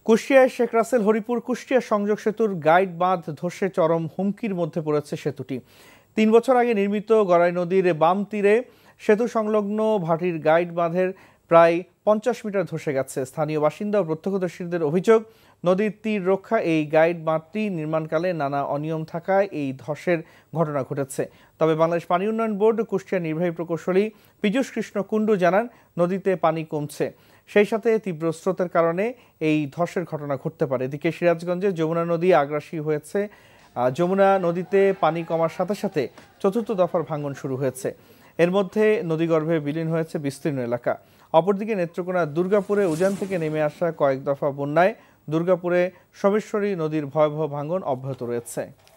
কুষ্টিয়ায় শেখ রাসেল হরিপুর কুষ্টিয়া সংযোগ সেতুর গাইড বাঁধ ধসে চরম হুমকির মধ্যে পড়েছে সেতুটি। ৩ বছর আগে নির্মিত গড়াই নদীর বাম তীরে সেতু সংলগ্ন ভাটির গাইড বাঁধের প্রায় ৫০ মিটার ধসে গেছে। স্থানীয় বাসিন্দা ও প্রত্যক্ষদর্শীদের অভিযোগ, নদীর তীর রক্ষা এই গাইড বাঁধটি নির্মাণকালে নানা অনিয়ম থাকায় এই ধসের ঘটনা ঘটেছে। তবে বাংলাদেশ পানি উন্নয়ন বোর্ড কুষ্টিয়া নির্বাহী প্রকৌশলী পীযূষ কৃষ্ণ কুণ্ডু জানান, নদীতে পানি কমছে, সেই সাথে তীব্র স্রোতের কারণে এই ধসের ঘটনা ঘটতে পারে। এদিকে সিরাজগঞ্জে যমুনা নদী আগ্রাসী হয়েছে। যমুনা নদীতে পানি কমার সাথে সাথে চতুর্থ দফার ভাঙন শুরু হয়েছে। এর মধ্যে নদীগর্ভে বিলীন হয়েছে বিস্তীর্ণ এলাকা। অপরদিকে নেত্রকোনা দুর্গাপুরে উজান থেকে নেমে আসা কয়েক দফা বন্যায় দুর্গাপুরে সোমেশ্বরী নদীর ভয়াবহ ভাঙন অব্যাহত রয়েছে।